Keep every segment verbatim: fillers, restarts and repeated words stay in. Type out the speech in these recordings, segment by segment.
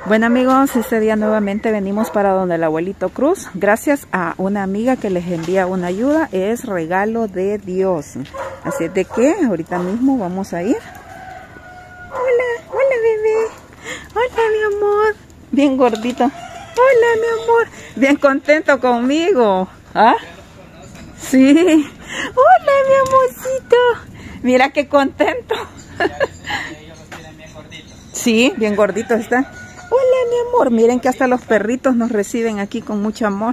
Bueno amigos, este día nuevamente venimos para donde el abuelito Cruz. Gracias a una amiga que les envía una ayuda. Es regalo de Dios. Así es de que ahorita mismo vamos a ir. Hola, hola bebé. Hola mi amor. Bien gordito. Hola mi amor. Bien contento conmigo. ¿Ah? Sí. Hola mi amorcito. Mira qué contento. Sí, bien gordito está. Hola mi amor, miren que hasta los perritos nos reciben aquí con mucho amor.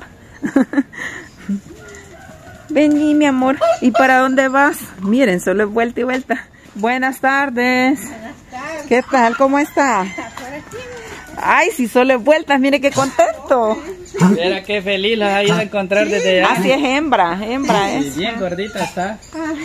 Vení mi amor, ¿y para dónde vas? Miren, solo es vuelta y vuelta. Buenas tardes. Buenas tardes. ¿Qué tal? ¿Cómo está? Ay, si solo es vueltas, mire qué contento. Mira qué feliz las ha ido a encontrar desde allá. Así es hembra, hembra es. Sí, bien gordita está.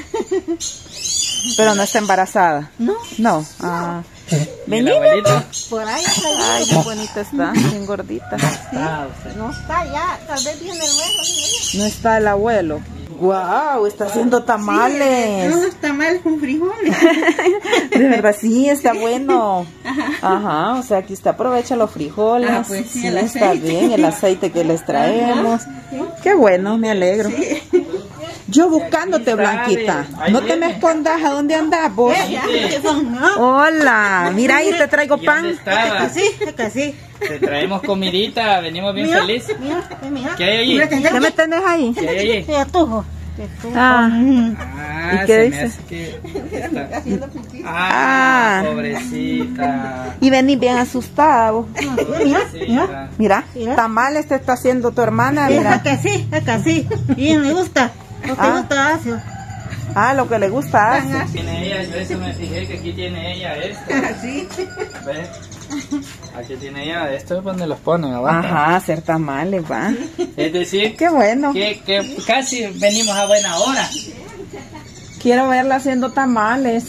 Pero no está embarazada. No. No. Ah. Vení, por ahí está. Ay, qué bonita está, bien gordita. Ah, usted. No está ya, tal vez viene el huevo. No está el abuelo. Wow, está haciendo tamales. No, está mal con frijoles. De verdad, sí, está bueno. Ajá, o sea, aquí está, aprovecha los frijoles. Ah, pues sí, sí, el está aceite. bien, el aceite que les traemos. Qué bueno, me alegro. Sí. Yo buscándote, Blanquita. No te me escondas, ¿a dónde andas vos? Ya, ¿qué son, no? Hola, mira ahí te traigo ¿Y dónde pan. estaba? Sí, acá sí. Te traemos comidita, venimos bien Mira, felices. mira, mira. ¿Qué hay allí? Mira, ¿Qué me tenés ahí? ¿Qué hay allí? Sí, atujo. Sí, atujo. Ah, Ah, ¿y qué se dice? me hace que está- Haciendo pipí. Ah, Ah. pobrecita. y venís bien asustada vos. Pobrecita. Mira, Mira. tamales te está haciendo tu hermana, Sí, mira. acá sí, acá sí. Bien, me gusta. Lo que Ah. gusta hace. Ah, lo que le gusta hace. Tiene ella, yo eso me fijé que aquí tiene ella esto. Sí. ¿Ves? Aquí tiene ella esto es donde los ponen abajo. Ajá, hacer tamales, va. Es decir, Qué bueno. que, que casi venimos a buena hora. Quiero verla haciendo tamales.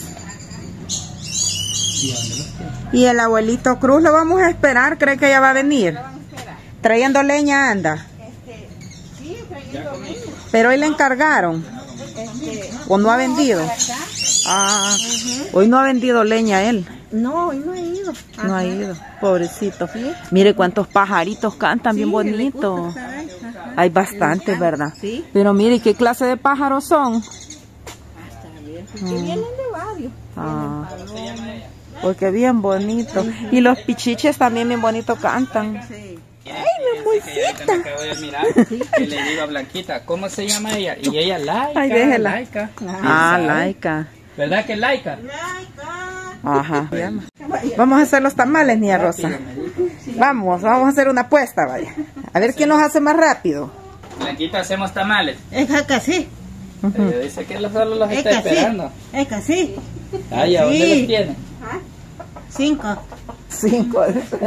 Y el abuelito Cruz lo vamos a esperar, ¿cree que ella va a venir? Trayendo leña anda. Sí, trayendo leña. Pero hoy le encargaron. Este, ¿O no ha vendido? para acá. Ah, hoy no ha vendido leña él. No, hoy no he ido. No ha Ajá. ido, pobrecito. Mire cuántos pajaritos cantan, bien Sí, le bonitos. gusta estar ahí, ajá. Hay bastantes, ¿verdad? Sí. Pero mire, ¿qué clase de pájaros son? Hasta ver, porque vienen de varios. Ah, porque bien bonito. Y los pichiches también bien bonito cantan. Sí. Ay, mi amorcita. Me acabo de mirar y le digo a Blanquita, ¿cómo se llama ella? Y ella, Laika. Ay, déjela. Laika. Ah, ¿Sabe? Laika. ¿Verdad que es Laika? Ajá. Vamos a hacer los tamales, niña Rosa. Vamos, vamos a hacer una apuesta, vaya. A ver quién los hace más rápido. Blanquita, hacemos tamales. Es acá sí. Ella dice que solo los Es está que sí. esperando. Es que sí. Ay, ¿a dónde Sí. los tiene? Cinco. Cinco.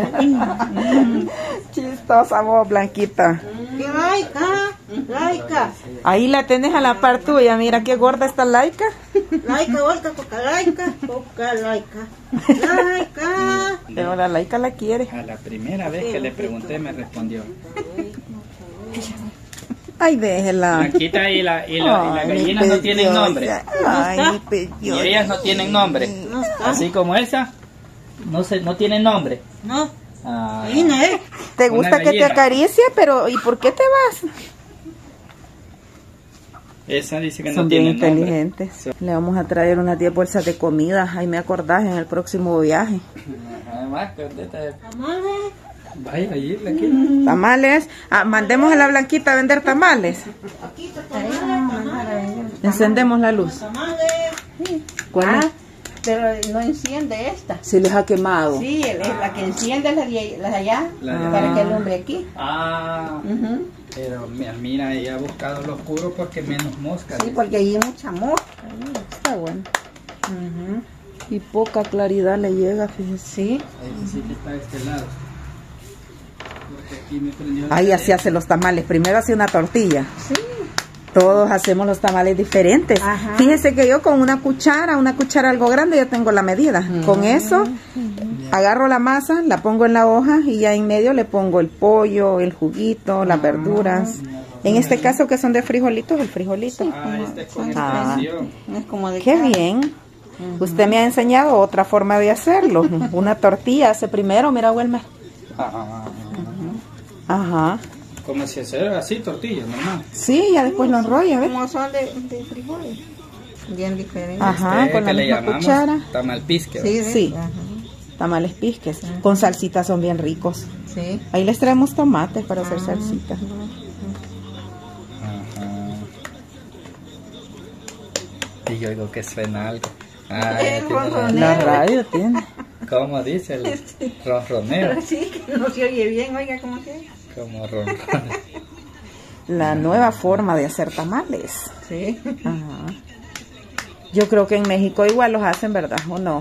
Chistosa vos, Blanquita. ¿Qué laica? Laica. Ahí la tenés a la par tuya. Mira qué gorda está Laika. Laica, volca, coca laica. Coca laica. Laica. Pero la Laika la quiere. A la primera vez que le pregunté me respondió. Ay, déjela. Blanquita y, la, y, la, y las Ay, mi gallinas no tienen preciosa. nombre. Ay, mi Y preciosa. ellas no tienen nombre. No está. Así como esa, no, se, no tienen nombre. No. Ah, Ahí no es. Te Una gusta que te gallina. acaricie, pero ¿y por qué te vas? esa dice que no Son bien tiene nombre. inteligentes. Le vamos a traer unas diez bolsas de comida. Ahí me acordás en el próximo viaje. Además, que ahorita- Tamales. vaya allí, Blanquita. Tamales. Ah, mandemos a la Blanquita a vender tamales. Aquí está tamales, tamales. Encendemos la luz. Tamales. ¿Cuál Ah, es? pero no enciende esta. Se les ha quemado. Sí, el- el- la que enciende es la de, la de allá. La de Para allá. que alumbre aquí. Ah, Ujú. pero mira, mira, ella ha buscado lo oscuro porque menos moscas. Sí, porque ahí hay mucha mosca. Está bueno. Y poca claridad le llega, fíjese. Sí. Ahí sí que está de este lado. Porque aquí me prendió. Ahí así hace los tamales. Primero hace una tortilla. Sí. Todos hacemos los tamales diferentes. Ajá. Fíjese que yo con una cuchara, una cuchara algo grande, ya tengo la medida. Con eso, agarro la masa, la pongo en la hoja y ya en medio le pongo el pollo, el juguito, las verduras. En este caso que son de frijolitos, el frijolito. Ah, este es con Ah. extensión. Es como de Qué carne. bien. Usted me ha enseñado otra forma de hacerlo. Una tortilla hace primero, mira Wilmer. Ah, Ajá. como si fuera así, tortilla, normal. Sí, ya después lo enrolla, ¿ves? Como son de, de frijoles. Bien diferentes. Ajá, Este, con la que le misma llamamos cuchara. tamal pisque. Sí, ¿ves? Sí. Ajá. Tamales pisques. Con salsita son bien ricos. Sí. Ahí les traemos tomates para hacer salsita. Ajá. Y yo digo que suena algo. Ah, El ya tiene ronroneo. La radio tiene. la- ¿Cómo dice el ronroneo? Pero sí, que no se oye bien, oiga, ¿cómo se oye? Como ronroneo. La nueva forma de hacer tamales. Sí. Ajá. Yo creo que en México igual los hacen, ¿verdad? ¿O no?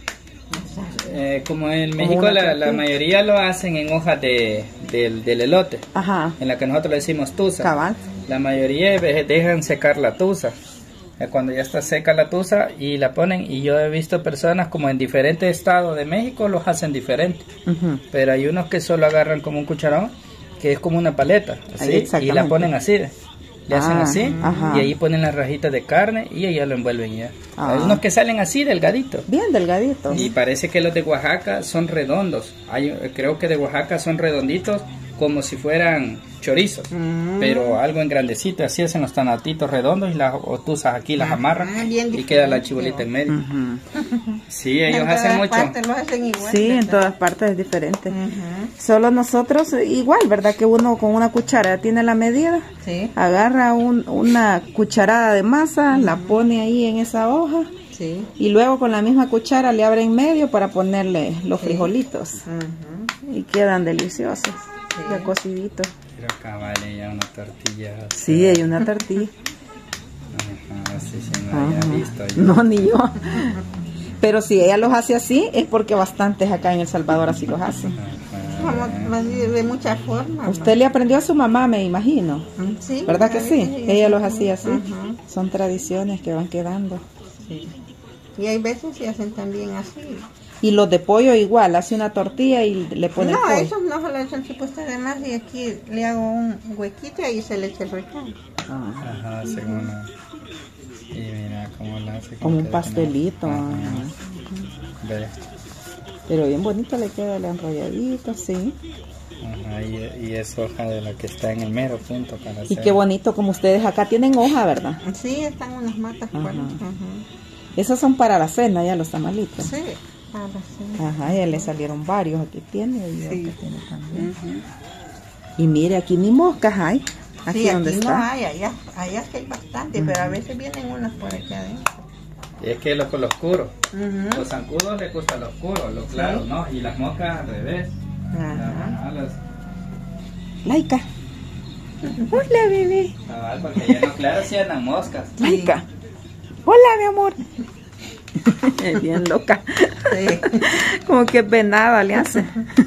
Eh, como en Como México una la, tortilla. la mayoría lo hacen en hojas de, del, del elote, Ajá. en la que nosotros le decimos tusa. Cabal. La mayoría ve- dejan secar la tusa. Eh, Cuando ya está seca la tusa y la ponen, y yo he visto personas como en diferentes estados de México los hacen diferente, Ujú. pero hay unos que solo agarran como un cucharón, que es como una paleta, así, y exactamente. la ponen así, le hacen Ah, así, ajá. y ahí ponen las rajitas de carne y ahí ya lo envuelven y ya. Ah. Hay unos que salen así delgaditos. Bien delgaditos. Y parece que los de Oaxaca son redondos. Hay, creo que de Oaxaca son redonditos como si fueran chorizos, Mm. pero algo en grandecito, así hacen los tanatitos redondos y las otuzas aquí las amarran Ah, bien y queda la diferente. chibolita en medio. Ujú. Sí, ellos En hacen todas mucho. partes lo hacen igual. Sí, en ¿verdad? todas partes es diferente. Ujú. Solo nosotros eh, igual, ¿verdad? Que uno con una cuchara tiene la medida, Sí, agarra un- una cucharada de masa, la pone ahí en esa hoja sí. y luego con la misma cuchara le abre en medio para ponerle los frijolitos Ujú. y quedan deliciosos, ya cociditos. Pero acá vale ya una tortilla. Sí, hay una tortilla. Ajá, sí, sí, no había Ajá. visto yo. No, ni yo. Pero si ella los hace así, es porque bastantes acá en El Salvador así los hacen. Ajá. Como así de muchas formas. Usted le aprendió a su mamá, me imagino. ¿no? Sí. ¿Verdad que sí? Ella los hacía así. Ujú. Son tradiciones que van quedando. Sí. Y hay veces se hacen también así. Y los de pollo igual, hace una tortilla y le pone No, pollo. esos no se lo echan tipo usted además y aquí le hago un huequito y ahí se le echa el recado. Ah, Ajá, según una... Y mira cómo la hace. como un que- pastelito. Ajá. Ajá. Ve. Pero bien bonito le queda el enrolladito, sí. Ajá, y, y es hoja de la que está en el mero punto para Y hacer. qué bonito como ustedes acá tienen hoja, ¿verdad? Sí, están unas matas por ahí. Ajá. Ajá. Esos son para la cena ya los tamalitos. Sí, ahora sí. Ajá, ya le salieron varios. Aquí tiene y Sí. acá tiene también. Ujú. Y mire, aquí ni moscas hay. Aquí Sí, donde aquí está. no hay, allá, allá sí hay bastante, pero a veces vienen unas por aquí adentro. Y es que lo con lo oscuro. Ujú. Los zancudos les gusta lo oscuro, lo claro, Sí. ¿no? Y las moscas al revés. Ajá. Ajá, las... Laika. Hola, bebé. cabal, porque ya no, claro, sí andan moscas. Laika. Hola, mi amor. Es bien loca. Sí. Como que es venada le hace.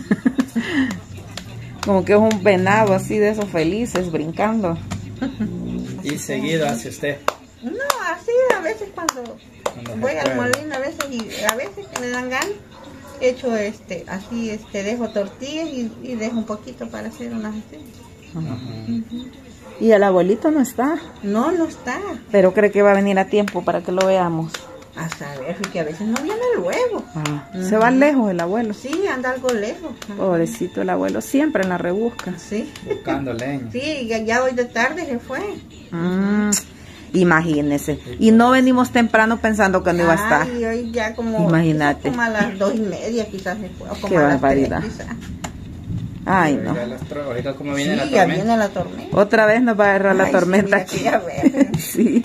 Como que es un venado así de esos felices brincando. Y seguido hace usted. No, así a veces cuando Cuando voy se al puede. molino, a veces y a veces que me dan ganas, hecho este, así este, dejo tortillas y, y dejo un poquito para hacer unas así. Ajá. Y el abuelito no está, No, no está. pero cree que va a venir a tiempo para que lo veamos. A saber, que a veces no viene luego. Ah, se va lejos el abuelo. Sí, anda algo lejos. Pobrecito el abuelo, siempre en la rebusca. Sí. Buscando leña. Sí, ya, ya hoy de tarde se fue. Mm, imagínese. Y no venimos temprano pensando que no iba a estar. Ay, hoy ya como, Imagínate. quizás como a las dos y media quizás se fue. O como Qué a las barbaridad. tres, quizás. Ay, no. Oiga, las tro- oiga cómo Sí, viene la ya tormenta. viene la tormenta. Otra vez nos va a agarrar la Ay, tormenta sí, aquí. mira que ya ves. Sí,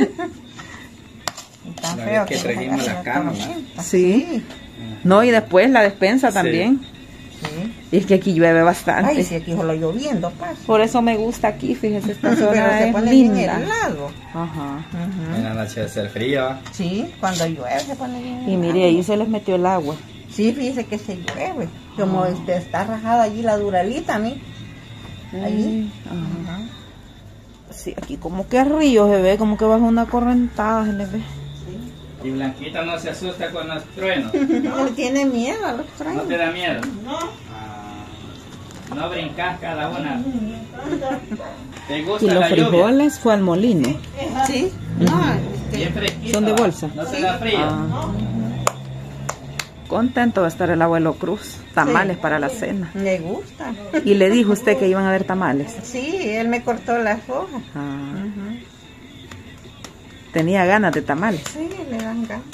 Tan La feo vez que nos trajimos agarre la cama, ¿no? tormenta. sí. No, y después la despensa Sí. también. Sí. Y es que aquí llueve bastante. Ay, si aquí solo lloviendo, pasa. Por eso me gusta aquí, fíjese, esta Pero zona se es pone bien linda. helado. Ajá. Ujú. En la noche va a ser frío. ¿va? Sí, cuando llueve se pone bien Y helado. mire, ahí se les metió el agua. Sí, fíjese que se llueve. Como este, está rajada allí la duralita, a mí. Allí. Mm, ajá. Sí, aquí como que río se ve, como que bajo una correntada se le ve. Y Blanquita no se asusta con los truenos. No tiene miedo a los ¿No truenos. te da miedo? No. Ah, no brincas cada una. ¿Te Y gusta los la lluvia? frijoles fue al molino. Sí. No, este, Bien fresquito. ¿Son de bolsa? No se da frío. Ah. contento de estar el abuelo Cruz. Tamales Sí. para la cena. Le gusta. Y le dijo usted que iban a haber tamales. Sí, él me cortó las hojas. Ah, Ujú. tenía ganas de tamales. Sí, le dan ganas.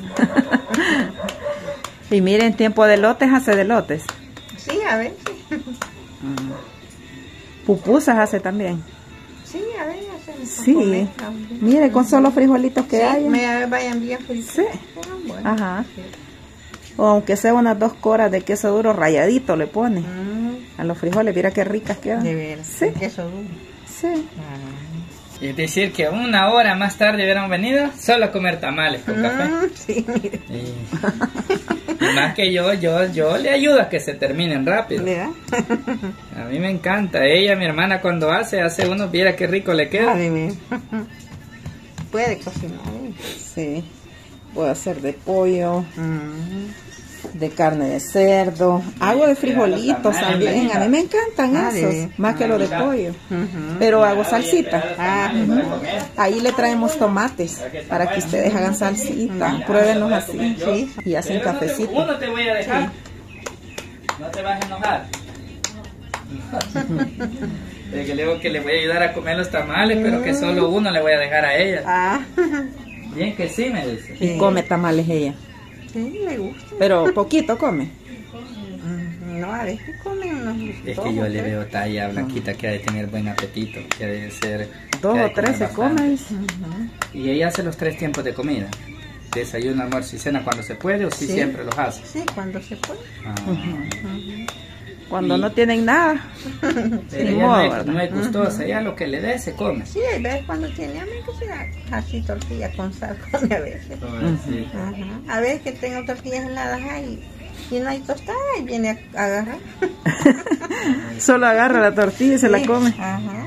Y miren, tiempo de lotes hace de lotes. Sí, a veces. Pupusas hace también. Sí, a veces. hacemos Sí. comer también. Mire, con solo frijolitos que Sí, hay. me vayan bien fritos. Sí. Pero bueno, Ajá. sí. O aunque sea unas dos coras de queso duro rayadito le pone. Mm, A los frijoles, mira qué ricas quedan. de veras. Sí. Queso duro. Sí. Y es decir, que una hora más tarde hubieran venido solo a comer tamales con café. Mm, sí, mire. Y, y más que yo, yo, yo le ayudo a que se terminen rápido. ¿Verdad? A mí me encanta. Ella, mi hermana, cuando hace, hace uno, viera qué rico le queda. Ay, mire. Puede cocinar. ¿eh? Sí. Puedo hacer de pollo, Mm. de carne de cerdo. Hago de frijolitos Ah, también. mira. A mí me encantan Ah, esos, de- más que lo de mira. pollo. Ujú. Pero hago salsita. Ah, Ahí le traemos tomates para que ustedes hagan salsita. Pruébenlos así. Sí. Y hacen Pero no te- cafecito. Uno te voy a dejar. No te vas a enojar. De que le digo que le voy a ayudar a comer los tamales, pero que solo uno le voy a dejar a ella. Ah, Bien que sí, me dice. Y come tamales ella. sí, le gusta. Pero poquito come. Mm, No, a veces comen unos Es dos que yo o le tres. veo talla blanquita que ha de tener buen apetito, que ha de ser... Dos que ha o de tres comer se bastante. come. dice. Ujú. Y ella hace los tres tiempos de comida. Desayuno, almuerzo y cena cuando se puede o si Sí. siempre los hace. Sí, cuando se puede. Ah. Ujú. Cuando Y- no tienen nada. Pero Ni ella modo, no, es, ¿verdad? no es gustosa, ella lo que le dé se come. Sí, hay veces cuando tiene hambre que sea así tortilla con sal, come a veces. Sí. Ajá. A veces que tengo tortillas heladas ahí y no hay tostada y viene a agarrar. Solo agarra la tortilla y se la Sí. come. Ajá.